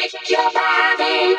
shake your body.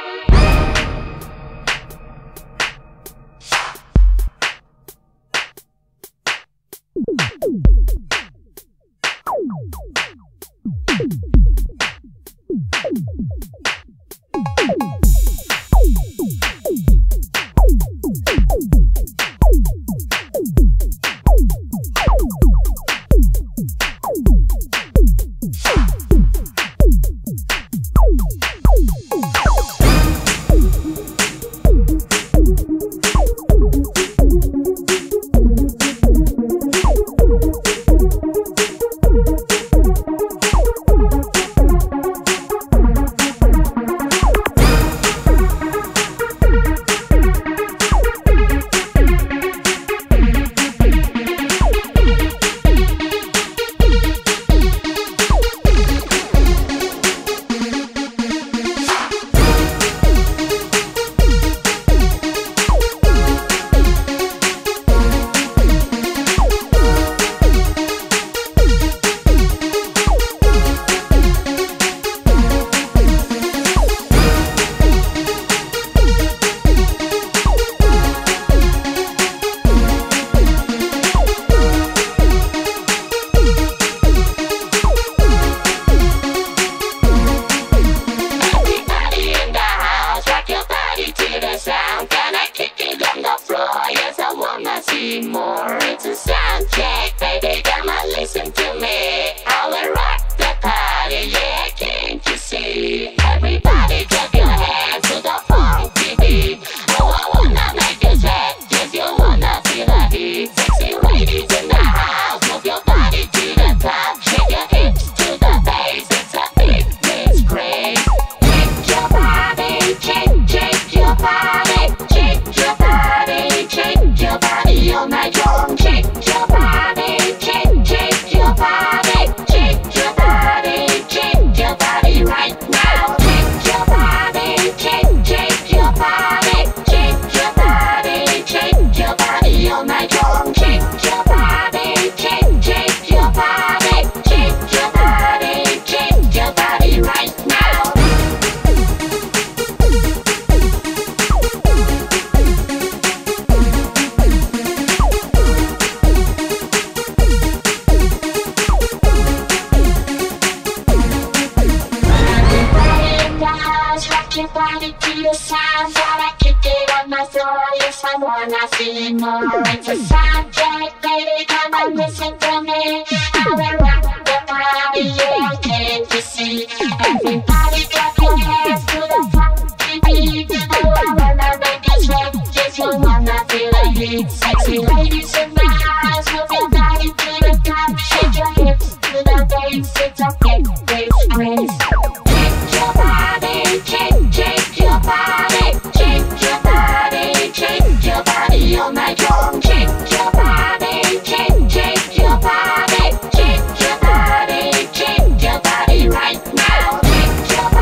More. It's a sound check, baby, come on, listen to me. I will rock the party, yeah, can't you see? Everybody clap your hands to the funky beat. Oh, I wanna make you sweat, yes, you wanna feel the heat. Sexy ladies in the house, move your body to the top. Shake your hips to the bass, it's a big disgrace. Shake your body, shake your body. Shake your body, shake your body all night long. Shake your body, shake your body. Shake your body right now. Shake your body, shake your body. Shake your body all night long. Shake your body, shake your body. Shake your body right now. Rock your body to the sound, gotta kick it on my floor. Yes, I wanna see more. It's a sound check, baby, come and listen to me. I will rock the party, yeah, can't you see? Everybody clap your hands to the funky beat. Oh, I wanna make you sweat, yes, you wanna feel the heat. Sexy ladies in the house, move your body to the top. Shake your hips to the bass, it's a big disgrace. Shake your body, shake your body. Shake your body, shake your body all night long. Shake your body, shake your body. Shake your body right now. Shake your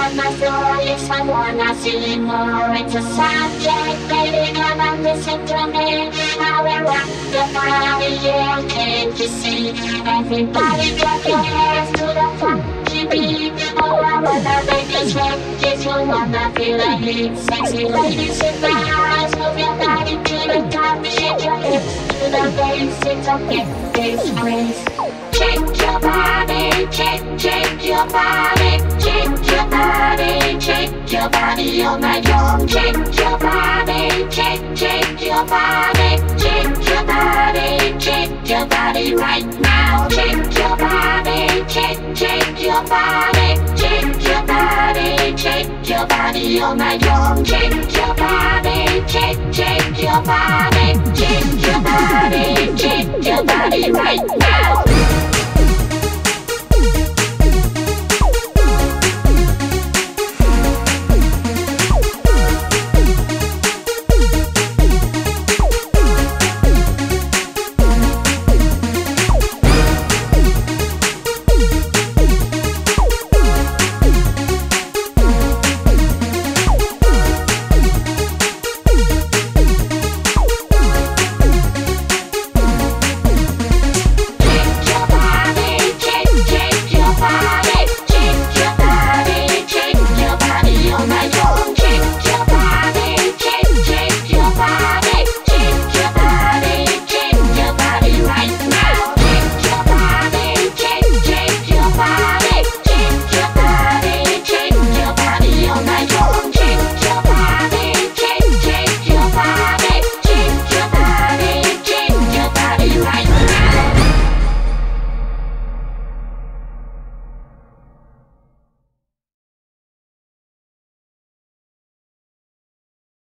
on my floor, yes, I wanna see more. It's a subject, baby, come and listen to me. I will rock the body, yeah, can't you see? Everybody clap your hands to the funky beat. Oh, I wanna make you sweat, yes, you wanna feel the heat. Sexy ladies in the house, move your body to the top, shake your hips to the bass. It's okay, it's grace. Shake your body, shake your body, shake your body, shake your body all night long. Shake your body, shake your body, shake your body, shake your body right now. Shake your body, shake your body, shake your body, shake your body all night long. Shake your body, shake your body, shake your body, shake your body right now.